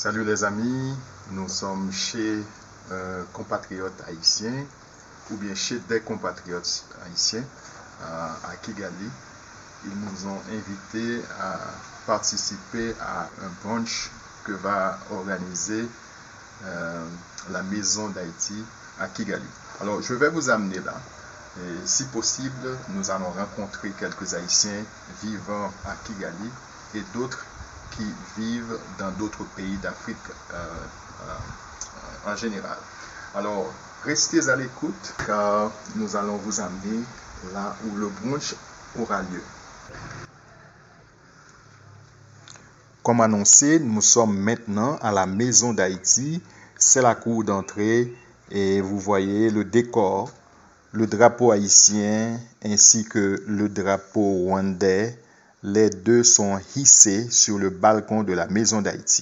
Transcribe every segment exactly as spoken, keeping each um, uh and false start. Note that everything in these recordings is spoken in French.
Salut les amis, nous sommes chez euh, compatriotes haïtiens ou bien chez des compatriotes haïtiens euh, à Kigali. Ils nous ont invités à participer à un brunch que va organiser euh, la Maison d'Haïti à Kigali. Alors je vais vous amener là. Et si possible, nous allons rencontrer quelques Haïtiens vivant à Kigali et d'autres qui vivent dans d'autres pays d'Afrique euh, euh, en général. Alors, restez à l'écoute car nous allons vous amener là où le brunch aura lieu. Comme annoncé, nous sommes maintenant à la Maison d'Haïti. C'est la cour d'entrée et vous voyez le décor, le drapeau haïtien ainsi que le drapeau rwandais. Les deux sont hissés sur le balcon de la Maison d'Haïti.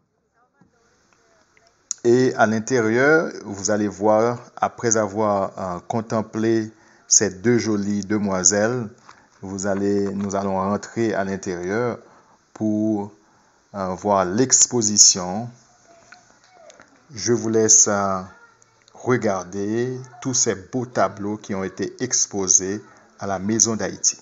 Et à l'intérieur, vous allez voir, après avoir euh, contemplé ces deux jolies demoiselles, vous allez, nous allons rentrer à l'intérieur pour euh, voir l'exposition. Je vous laisse euh, regarder tous ces beaux tableaux qui ont été exposés à la Maison d'Haïti.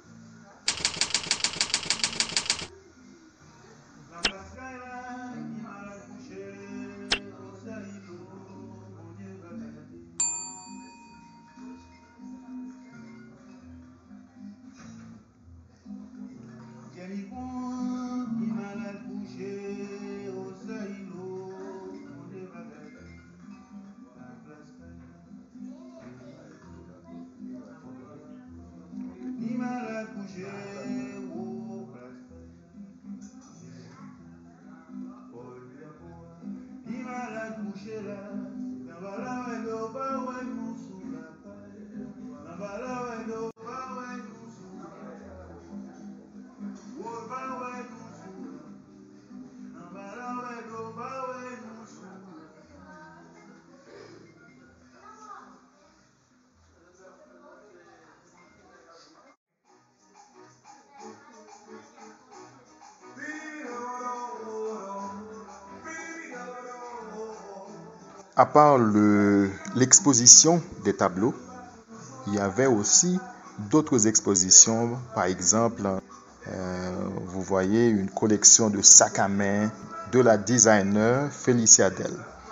À part le, l'exposition des tableaux, il y avait aussi d'autres expositions. Par exemple, euh, vous voyez une collection de sacs à main de la designer Félicia Del.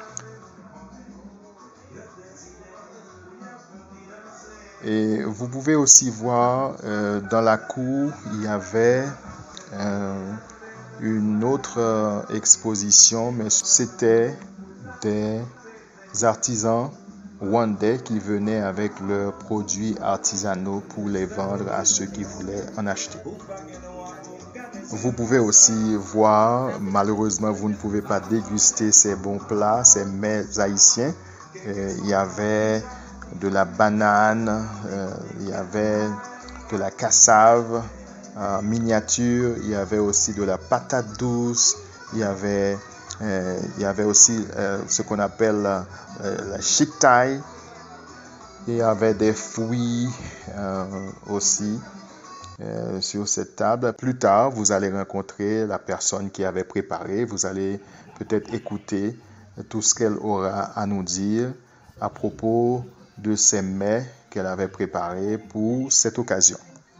Et vous pouvez aussi voir euh, dans la cour, il y avait euh, une autre euh, exposition, mais c'était des artisans rwandais qui venaient avec leurs produits artisanaux pour les vendre à ceux qui voulaient en acheter. Vous pouvez aussi voir, malheureusement vous ne pouvez pas déguster ces bons plats, ces mets haïtiens. Euh, il y avait de la banane, euh, il y avait de la cassave en miniature, il y avait aussi de la patate douce, il y avait Euh, il y avait aussi euh, ce qu'on appelle euh, la chic-taille. Il y avait des fruits euh, aussi euh, sur cette table. Plus tard, vous allez rencontrer la personne qui avait préparé. Vous allez peut-être écouter tout ce qu'elle aura à nous dire à propos de ces mets qu'elle avait préparés pour cette occasion.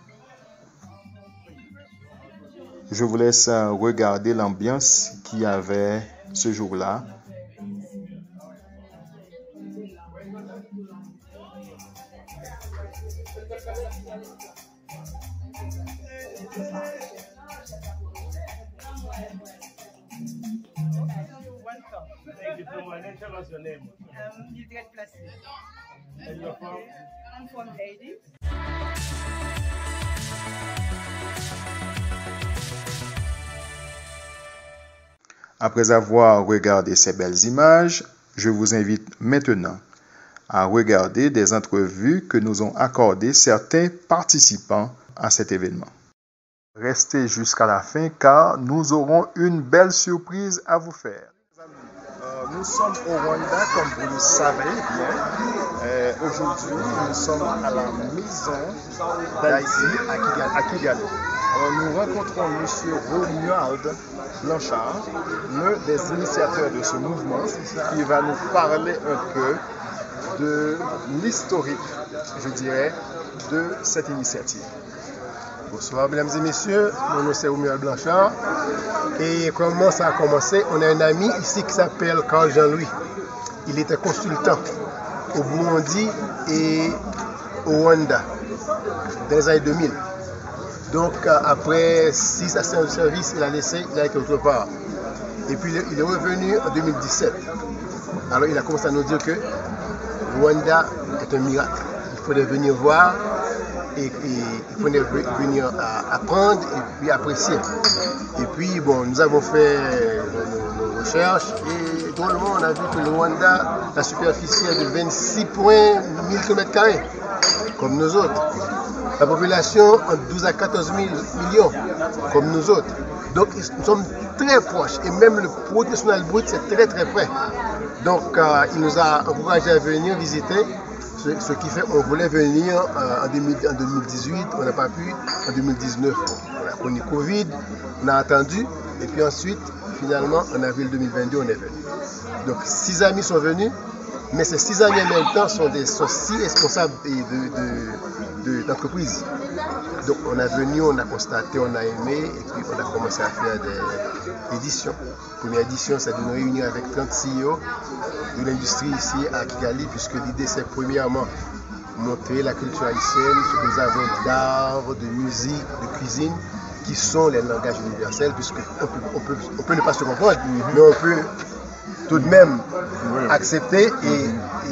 Je vous laisse regarder l'ambiance qu'il y avait ce jour-là. Thank you so much. And tell us your name. Um, Mildred Placide. And you're from? I'm from Haiti. Après avoir regardé ces belles images, je vous invite maintenant à regarder des entrevues que nous ont accordées certains participants à cet événement. Restez jusqu'à la fin car nous aurons une belle surprise à vous faire. Euh, nous sommes au Rwanda, comme vous le savez bien. Euh, Aujourd'hui, nous sommes à la maison d'Haïti à Kigali. À Kigali. Alors, nous rencontrons M. Romuald Blanchard, l'un des initiateurs de ce mouvement, qui va nous parler un peu de l'historique, je dirais, de cette initiative. Bonsoir mesdames et messieurs, mon nom c'est Romuald Blanchard et comment ça a commencé? On a un ami ici qui s'appelle Carl Jean-Louis. Il était consultant au Burundi et au Rwanda dans les années deux mille. Donc après six à cinq services, il a laissé, il a été autre part. Et puis il est revenu en deux mille dix-sept. Alors il a commencé à nous dire que le Rwanda est un miracle. Il faudrait venir voir. Et, et il fallait venir à apprendre et puis apprécier. Et puis, bon, nous avons fait nos, nos recherches et drôlement, on a vu que le Rwanda, la superficie est de vingt-six virgule mille kilomètres carrés, comme nous autres. La population, entre douze à quatorze mille millions, comme nous autres. Donc, nous sommes très proches. Et même le produit national brut, c'est très, très près. Donc, euh, il nous a encouragé à venir visiter. Ce qui fait qu'on voulait venir en deux mille dix-huit, on n'a pas pu, en deux mille dix-neuf, on a connu Covid, on a attendu, et puis ensuite, finalement, en avril deux mille vingt-deux, on est venu. Donc, six amis sont venus, mais ces six amis en même temps sont, des, sont six responsables d'entreprises. De, de, de, Donc, on est venu, on a constaté, on a aimé, et puis on a commencé à faire des éditions. La première édition, c'est de nous réunir avec trente C E O de l'industrie ici à Kigali, puisque l'idée, c'est premièrement montrer la culture haïtienne, ce que nous avons d'art, de musique, de cuisine, qui sont les langages universels, puisqu'on peut, on peut, on peut ne pas se comprendre, mm-hmm. mais on peut tout de même oui. accepter et, et,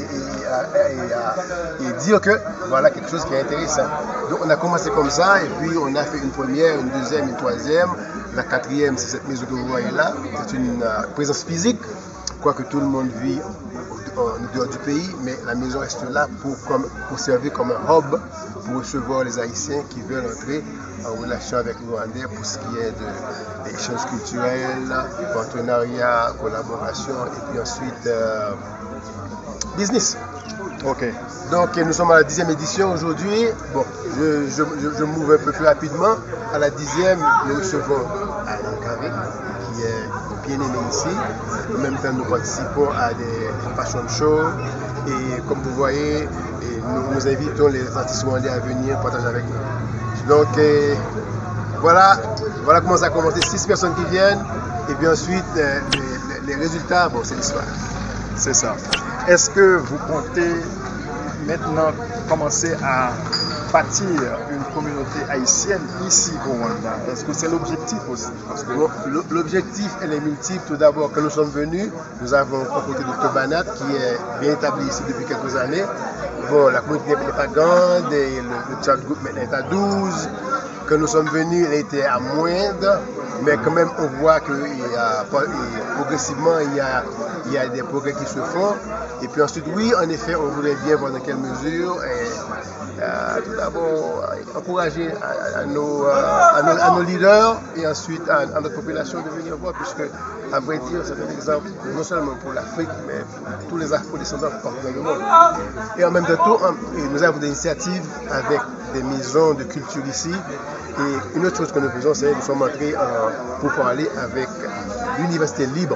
et, et, et, et dire que voilà quelque chose qui est intéressant. Donc on a commencé comme ça, et puis on a fait une première, une deuxième, une troisième. La quatrième, c'est cette maison que vous voyez là, c'est une uh, présence physique, quoique tout le monde vit en dehors du pays, mais la maison reste là pour, comme, pour servir comme un hub pour recevoir les Haïtiens qui veulent entrer en relation avec les Rwandais pour ce qui est de l'échange culturel, partenariat, collaboration et puis ensuite euh, business. Ok. Donc nous sommes à la dixième édition aujourd'hui. Bon, je, je, je, je m'ouvre un peu plus rapidement. À la dixième, nous recevons Alain Carré, qui est bien aimé ici. En même temps, nous participons à des fashion shows. Et comme vous voyez, nous, nous invitons les artistes rwandais à venir partager avec nous. Donc et, voilà, voilà comment ça a commencé. Six personnes qui viennent. Et puis ensuite, les, les, les résultats, bon, c'est l'histoire. C'est ça. Est-ce que vous comptez maintenant commencer à bâtir une communauté haïtienne ici au Rwanda? Est-ce que c'est l'objectif aussi? Parce que... bon, l'objectif, elle est multiple. Tout d'abord, quand nous sommes venus, nous avons rencontré docteur Banat, qui est bien établi ici depuis quelques années. Bon, la communauté n'est pas grande, et le, le chat group maintenant est à douze. Quand nous sommes venus, elle était à moindre, mais quand même, on voit que il y a, progressivement, il y, a, il y a des progrès qui se font. Et puis ensuite, oui, en effet, on voudrait bien voir dans quelle mesure. Et, euh, tout d'abord, encourager à, à, nos, à, nos, à nos leaders et ensuite à, à notre population de venir voir, puisque, à vrai dire, c'est un exemple non seulement pour l'Afrique, mais pour tous les afro-descendants partout dans le monde. Et en même temps, nous avons des initiatives avec des maisons de culture ici. Et une autre chose que nous faisons, c'est que nous sommes entrés en, pour parler avec l'Université libre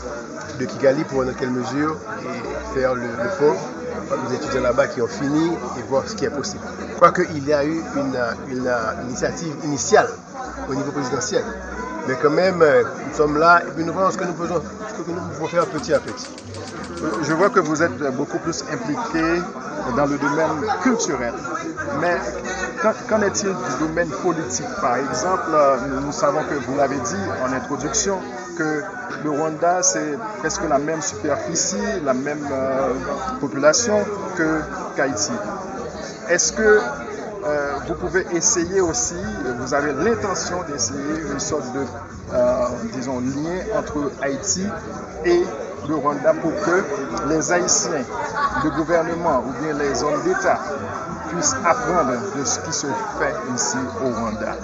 de Kigali pour dans quelle mesure et faire le, le pont aux étudiants là-bas qui ont fini et voir ce qui est possible. Je crois qu'il y a eu une, une, une initiative initiale au niveau présidentiel. Mais quand même, nous sommes là et puis nous voyons ce que nous faisons, ce que nous pouvons faire petit à petit. Je vois que vous êtes beaucoup plus impliqué dans le domaine culturel. Mais qu'en est-il du domaine politique? Par exemple, nous savons que vous l'avez dit en introduction, que le Rwanda, c'est presque la même superficie, la même euh, population que qu'Haïti. Est-ce que euh, vous pouvez essayer aussi, vous avez l'intention d'essayer une sorte de, euh, disons, lien entre Haïti et le Rwanda pour que les Haïtiens, le gouvernement ou bien les hommes d'État puissent apprendre de ce qui se fait ici au Rwanda?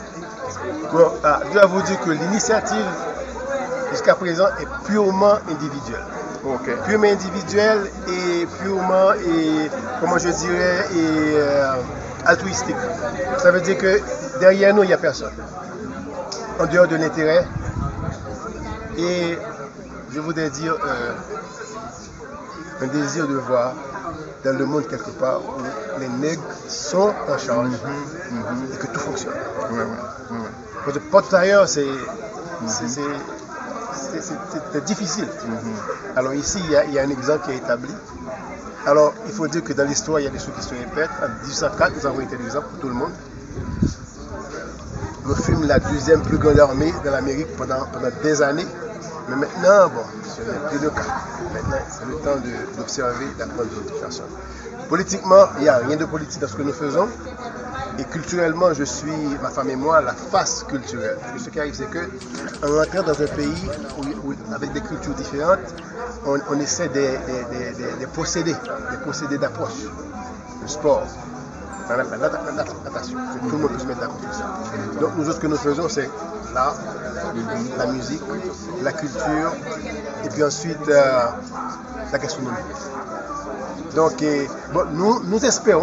Bon, ah, je dois vous dire que l'initiative jusqu'à présent est purement individuelle. Ok. Purement individuel et purement, et, comment je dirais, et, euh, altruistique. Ça veut dire que derrière nous, il n'y a personne. En dehors de l'intérêt. Et je voudrais dire euh, un désir de voir dans le monde quelque part où les nègres sont en charge mm-hmm, mm-hmm. et que tout fonctionne. Ouais, ouais, ouais, ouais. Parce que porte ailleurs, c'est mm-hmm. c'est difficile. Mm-hmm. Alors ici, il y, a, il y a un exemple qui est établi. Alors, il faut dire que dans l'histoire, il y a des choses qui se répètent. En dix-huit cent quatre, nous avons été l'exemple pour tout le monde. Nous fûmes la deuxième plus grande armée de l'Amérique pendant, pendant des années. Mais maintenant, bon, ce n'est plus le cas. Maintenant, c'est le temps d'observer, d'apprendre d'autres personnes. Politiquement, il n'y a rien de politique dans ce que nous faisons. Et culturellement, je suis, ma femme et moi, la face culturelle. Ce qui arrive, c'est qu'en rentrant dans un pays où, où, avec des cultures différentes, on, on essaie des, des, des, des, des procédés, des procédés d'approche. Le sport, la natation, tout le monde peut se mettre d'accord sur ça. Donc, nous autres, ce que nous faisons, c'est l'art, la musique, la culture, et puis ensuite euh, la gastronomie. Donc, et, bon, nous, nous espérons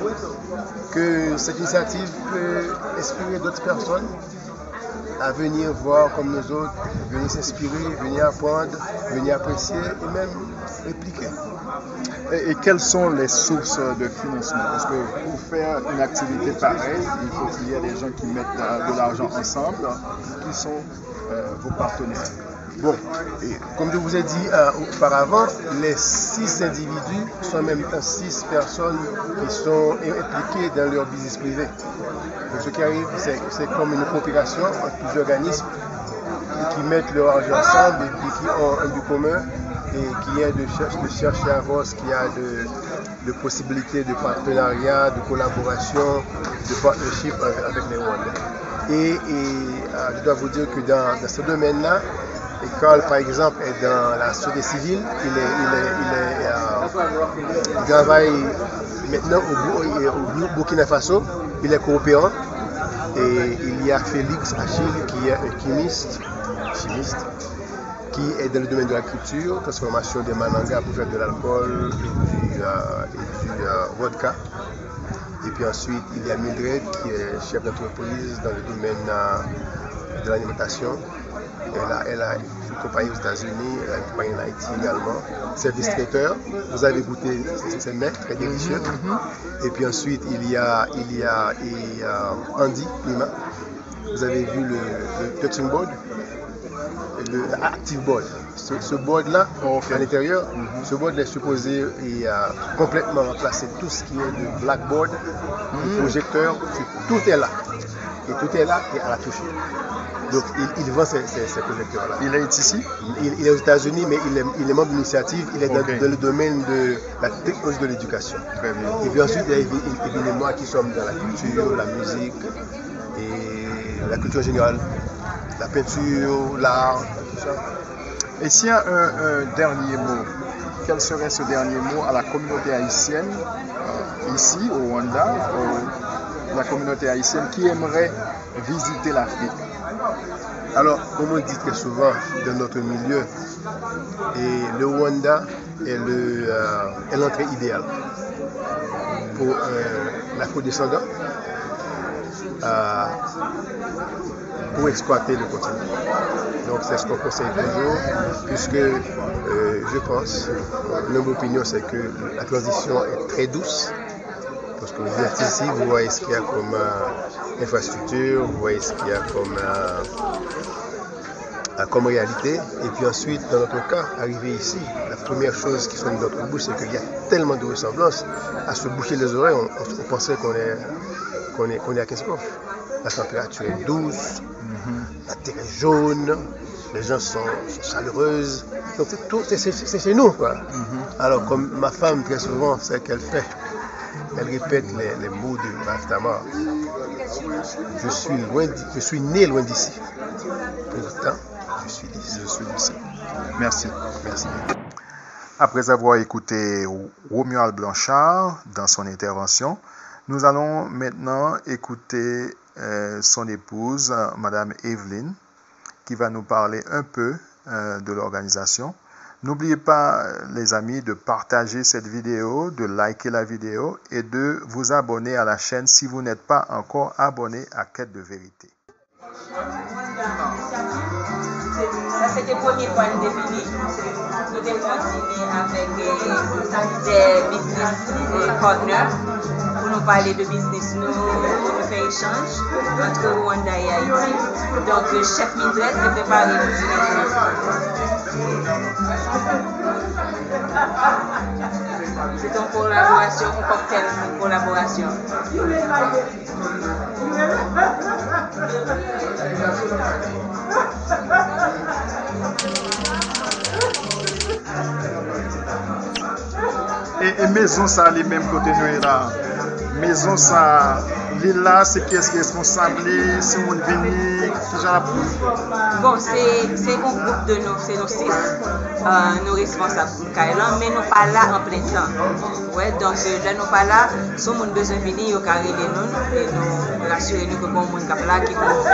que cette initiative peut inspirer d'autres personnes à venir voir comme nous autres, venir s'inspirer, venir apprendre, venir apprécier et même répliquer. Et, et quelles sont les sources de financement? Parce que pour faire une activité pareille, il faut qu'il y ait des gens qui mettent de l'argent ensemble. Qui sont euh, vos partenaires? Bon, et comme je vous ai dit euh, auparavant, les six individus sont en même temps six personnes qui sont impliquées dans leur business privé. Donc, ce qui arrive, c'est comme une coopération entre plusieurs organismes qui mettent leur argent ensemble et puis qui ont un but commun et qui est de, chercher, de chercher à voir ce qu'il y a de, de possibilités de partenariat, de collaboration, de partnership avec, avec les Rwandais. Et, et euh, je dois vous dire que dans, dans ce domaine-là, et Carl, par exemple, est dans la société civile. Il, est, il, est, il, est, euh, il travaille maintenant au, au, au Burkina Faso. Il est coopérant. Et il y a Félix Achille, qui est un chimiste, chimiste, qui est dans le domaine de la culture, transformation des manangas pour faire de l'alcool et du, euh, et du euh, vodka. Et puis ensuite, il y a Mildred, qui est chef d'entreprise dans le domaine euh, de l'alimentation. Elle a, elle a une compagnie aux États-Unis, elle a une compagnie en Haïti également. Service traiteur, vous avez goûté ces mets très délicieux. Mm-hmm. Et puis ensuite, il y a, il y a et, euh, Andy Lima. Vous avez vu le, le touching board, le active board. Ce, ce board-là, oh, okay. À l'intérieur, mm-hmm. Ce board est supposé et, euh, complètement remplacer tout ce qui est de blackboard, mm-hmm. De projecteur, tout est là. Et tout est là et à la touche. Donc il, il vend ces, ces, ces projecteurs-là. Il est ici? il, il est aux États-Unis, mais il est, il est membre de l'initiative. Il est okay. dans, dans le domaine de la technologie de l'éducation. Et puis ensuite, il y a Evelyne et moi qui sommes dans la culture, la musique et la culture générale, la peinture, l'art, tout ça. Et s'il y a un, un dernier mot, quel serait ce dernier mot à la communauté haïtienne, euh, ici au Rwanda, au, la communauté haïtienne qui aimerait visiter l'Afrique? Alors, comme on dit très souvent dans notre milieu, et le Rwanda est l'entrée euh, idéale pour euh, l'afro-descendant euh, pour exploiter le continent. Donc c'est ce qu'on conseille toujours, puisque euh, je pense, mon opinion, c'est que la transition est très douce. Parce que vous êtes ici, vous voyez ce qu'il y a comme euh, infrastructure, vous voyez ce qu'il y a comme, euh, comme réalité. Et puis ensuite, dans notre cas, arrivé ici, la première chose qui sonne dans notre bouche, c'est qu'il y a tellement de ressemblances. À se boucher les oreilles, on, on, on pensait qu'on est, qu'on est, qu'on est à Kinskov. La température est douce, mm-hmm. La terre est jaune, les gens sont, sont chaleureuses. Donc c'est chez nous, quoi. Mm-hmm. Alors, comme ma femme, très souvent, c'est ce qu'elle fait. Elle répète les, les mots de Baftamar. Je suis loin, je suis né loin d'ici. Pourtant, je suis d'ici. Je suis d'ici. Merci. Merci. Après avoir écouté Romuald Blanchard dans son intervention, nous allons maintenant écouter euh, son épouse, Madame Evelyne, qui va nous parler un peu euh, de l'organisation. N'oubliez pas, les amis, de partager cette vidéo, de liker la vidéo et de vous abonner à la chaîne si vous n'êtes pas encore abonné à Quête de Vérité. Ça, c'était le premier point de défini. Nous devons continuer avec des business partners pour nous parler de business, nous, nous faire échange entre Rwanda et Haïti. Donc, le chef Mildred s'est préparé pour c'est une collaboration, un cocktail, une collaboration. Et, et maison ça, les mêmes côté nous là. Maison ça, là, c'est qui est responsable, si on vient, qui j'en Bon, c'est un groupe de nous, c'est nous six, euh, nous responsables pour Kailan, mais nous pas là en plein temps. Ouais, donc là, nous pas là, si on a besoin de venir, nous carrer les nous et nous rassurer nous que bon monde qui est là, qui est pour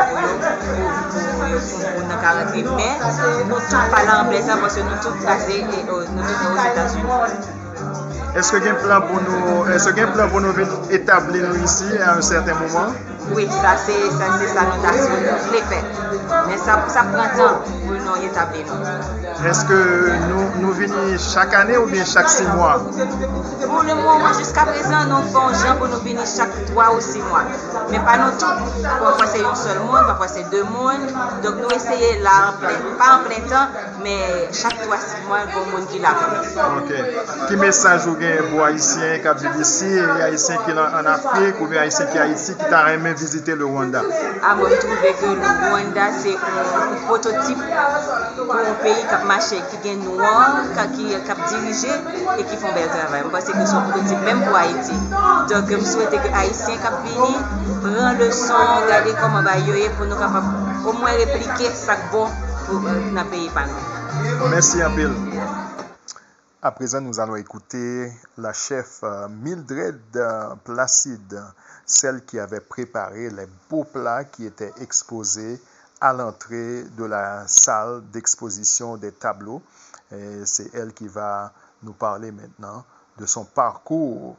nous caractérer. Mais nous ne sommes pas là en plein temps parce que nous sommes basés aux États-Unis. Est-ce qu'il y a un plan pour nous, est-ce qu'il y a un plan pour nous établir ici à un certain moment? Oui, ça c'est ça c'est sa notation, je l'ai fait. Mais ça, ça prend temps pour nous établir. Est-ce que nous, nous venons chaque année ou bien chaque six mois? Pour le moment, jusqu'à présent, nous faisons gens pour nous venir chaque trois ou six mois. Mais pas nous tous. Parfois c'est un seul monde, parfois c'est deux mondes. Donc nous essayons là, en plein, pas en plein temps, mais chaque trois six mois, il y a un monde qui l'a. Ok. Quel message vous avez pour Haïtiens qui vivent ici, et Haïtiens qui sont en Afrique, ou bien Haïtiens qui sont ici, qui t'a aimé visiter le Rwanda? Ah, moi, je trouve que le Rwanda, c'est un prototype pour un pays qui a marché, qui est noir, qui a dirigé et qui font bel travail. Je pense que c'est un prototype même pour Haïti. Donc, je souhaite que les Haïtiens qui viennent prennent le son, regarder comment ils vont pour nous capables au moins répliquer ça bon pour notre pays. Merci, Abil. À présent, nous allons écouter la chef Mildred Placide, celle qui avait préparé les beaux plats qui étaient exposés à l'entrée de la salle d'exposition des tableaux. Et c'est elle qui va nous parler maintenant de son parcours.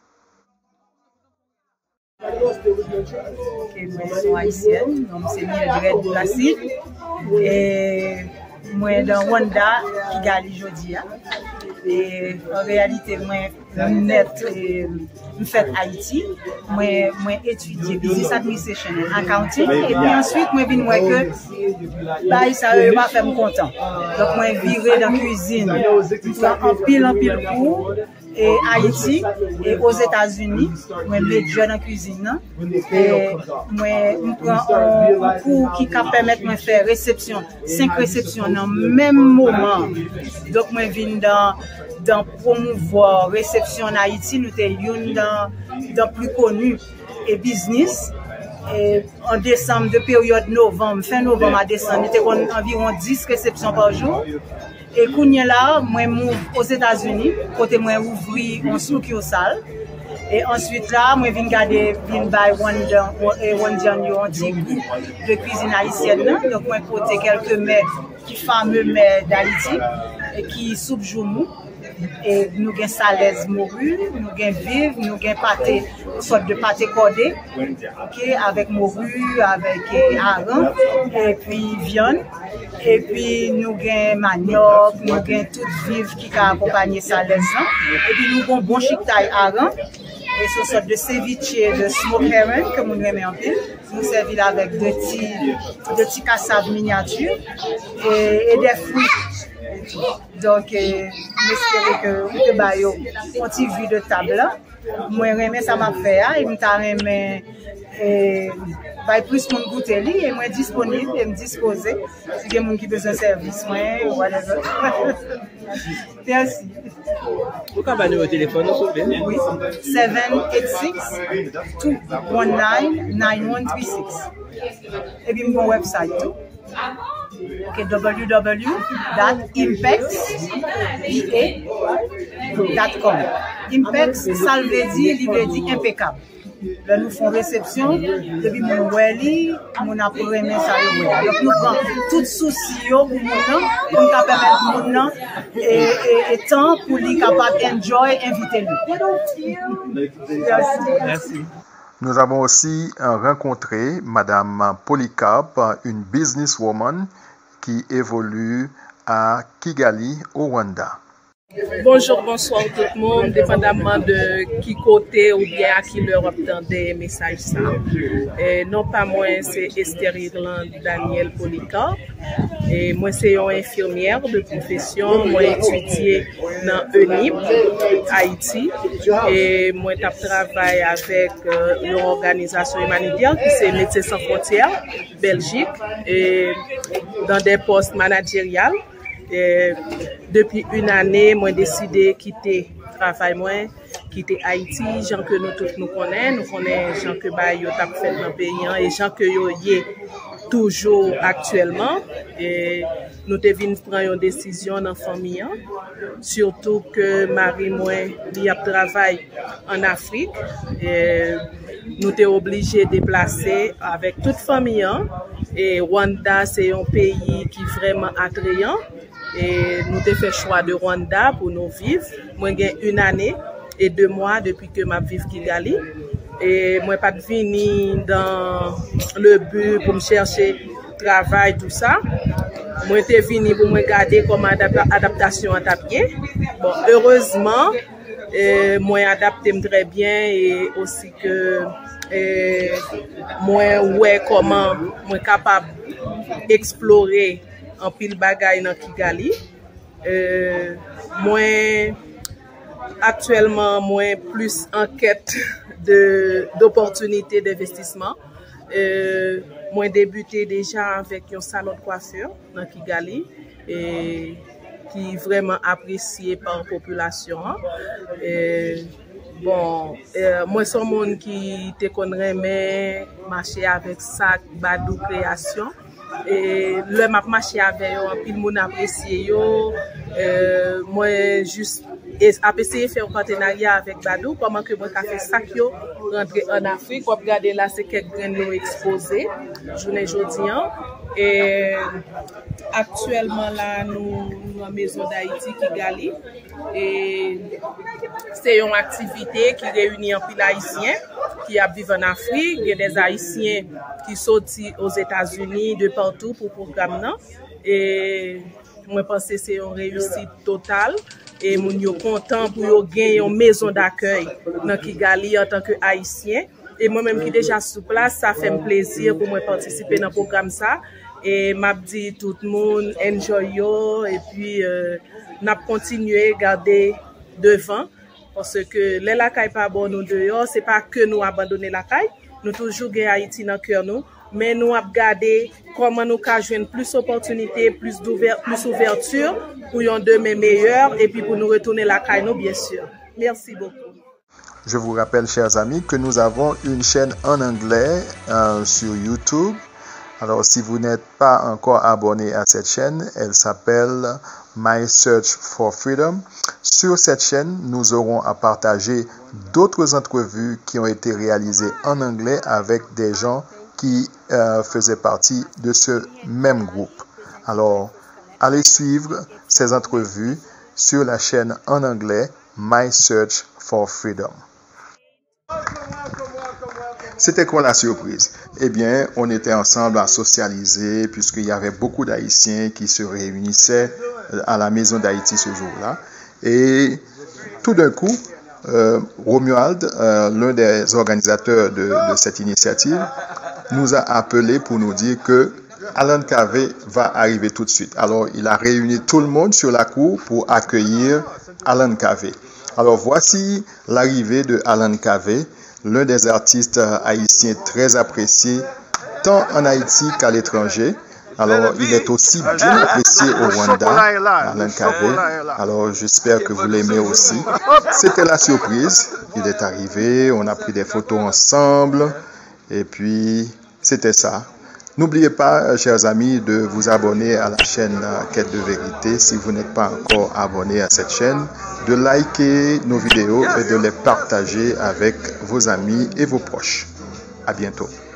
Okay, moi, je suis haïtienne, donc c'est Mildred Placide. Et moi, dans Rwanda, Kigali, jodi. Et en réalité, moi, net, je fais Haïti. Moi, moi étudié business administration and accounting. Et puis ensuite, moi, je vois que bah, ça ne va pas faire me content. Donc, moi, je virais dans la cuisine. En pile, en pile cours. Et Haïti et aux États-Unis, moi je suis dans la cuisine. Et moi je prends un cours qui permet de faire réception, cinq réceptions dans le même moment. Donc moi je viens dans dans promouvoir réception en Haïti, nous sommes dans dans plus connu et business. Et en décembre, de période novembre, fin novembre à décembre, nous avons environ dix réceptions par jour. Et kounya là, moi m'ouvre aux États-Unis, côté moi ouvri en succursale. Et ensuite là, moi viens garder viens buy Rwandan et Rwandan yo un petit goût de cuisine haïtienne. Donc moi porter quelques mets qui fameux mets d'Haïti et qui soupe joumou. Et nous avons salaise morue, nous avons vive, nous avons pâté, une sorte de pâté cordé, okay, avec morue, avec hareng, et puis viande. Et puis nous avons manioc, nous avons toute vive qui a accompagné salaise. Et puis nous avons bon chic-taille hareng. Et c'est une sorte de ceviche de smoke herring que nous aimons en pile. Nous servons avec deux petits, deux petits cassaves miniatures et, et des fruits. Donc, j'espère que vous avez un petit vue de table. Moi, j'aime ça m'a fait et je vais plus mon goûter et moi disponible et me disposer si il y a des gens qui ont besoin de service. Merci. Vous pouvez nous au téléphone, oui, sept huit six, deux un neuf, neuf un trois six. Et puis mon website. Okay, w w w dot impex dot com. Impex, ça veut dire, il veut dire impeccable. Là, nous faisons réception, depuis mon weli, mon après remet ça le weli. Donc, nous prenons tout souci pour mon nom, pour nous permettre mon nom et, et, et temps pour lui capable enjoy, inviter lui. Merci. Merci. Nous avons aussi rencontré Madame Polycarpe, une businesswoman qui évolue à Kigali, au Rwanda. Bonjour, bonsoir tout le monde, dépendamment de qui côté ou bien à qui leur obtient des messages ça. Et non pas moi, c'est Esther Irlande Daniel Polycarpe. Et moi, c'est une infirmière de profession. Moi, étudié dans E N I P, Haïti. Et moi, je travaille avec euh, une organisation humanitaire qui c'est Médecins sans frontières, Belgique, et dans des postes managériels. Et depuis une année, moi décidé de quitter le travail, moi, quitter Haïti, gens que nous tous nous connaissons, nous connaissons gens que bah yo t'a fait dans le pays et gens que yo y toujours actuellement. Et nous devons prendre une décision dans la famille, surtout que Marie moi, il a travaillé en Afrique. Et nous sommes obligés de déplacer avec toute famille. Et Rwanda, c'est un pays qui est vraiment attrayant. Et nous avons fait le choix de Rwanda pour nous vivre. Moi, j'ai une année et deux mois depuis que je vis à Kigali. Et moi, je ne suis pas venu dans le but pour me chercher travail, tout ça. Moi, je suis venu pour me regarder comment adaptation à pied. Bon, heureusement, et moi, adapté très bien et aussi que et, moi, ouais, comment moi capable d'explorer en pile bagaille dans Kigali. Euh, moi, actuellement, moi, plus en quête de, d'opportunités d'investissement. Euh, moi, débuté déjà avec un salon de coiffure dans Kigali et qui est vraiment apprécié par la population. Et, bon, euh, moi, je suis un monde qui te connaît, mais marcher avec sac, Badou Création. Et le map marché avec eux, puis le monde apprécié yo. Euh, moi juste essayé faire un partenariat avec Badou, comment que moi fait sac yo rentrer en Afrique. Vous regardez là, c'est quelques graines nous exposés journée aujourd'hui. Et actuellement là, nous nous en maison d'Haïti Kigali et c'est une activité qui réunit un pile haïtien qui vivent en Afrique, il y a des haïtiens qui sortent aux États-Unis de partout pour le programme là. Et moi pense que c'est une réussite totale et nous sommes contents pour gagner une maison d'accueil dans Kigali en tant que haïtien. Et moi-même qui déjà sur place, ça fait un plaisir pour moi participer dans le programme ça. Et m'a dit tout le monde enjoy yo et puis euh, n'a continué garder devant parce que les la caille pas bon nous dehors, c'est pas que nous abandonner la caille, nous toujours gagne Haïti dans cœur nous, mais nous a garder comment nous ca joindre plus d'opportunités, plus d'ouverture, plus ouverture pour un demain meilleur et puis pour nous retourner la caille nous bien sûr. Merci beaucoup. Je vous rappelle, chers amis, que nous avons une chaîne en anglais euh, sur YouTube. Alors, si vous n'êtes pas encore abonné à cette chaîne, elle s'appelle My Search for Freedom. Sur cette chaîne, nous aurons à partager d'autres entrevues qui ont été réalisées en anglais avec des gens qui euh, faisaient partie de ce même groupe. Alors, allez suivre ces entrevues sur la chaîne en anglais My Search for Freedom. C'était quoi la surprise? Eh bien, on était ensemble à socialiser puisqu'il y avait beaucoup d'Haïtiens qui se réunissaient à la maison d'Haïti ce jour-là. Et tout d'un coup, euh, Romuald, euh, l'un des organisateurs de, de cette initiative, nous a appelé pour nous dire que Alan Kaveh va arriver tout de suite. Alors, il a réuni tout le monde sur la cour pour accueillir Alan Kaveh. Alors, voici l'arrivée de Alan Kaveh, l'un des artistes haïtiens très appréciés, tant en Haïti qu'à l'étranger. Alors, il est aussi bien apprécié au Rwanda, Alan Kaveh. Alors, j'espère que vous l'aimez aussi. C'était la surprise. Il est arrivé, on a pris des photos ensemble. Et puis, c'était ça. N'oubliez pas, chers amis, de vous abonner à la chaîne Quête de Vérité si vous n'êtes pas encore abonné à cette chaîne, de liker nos vidéos et de les partager avec vos amis et vos proches. À bientôt.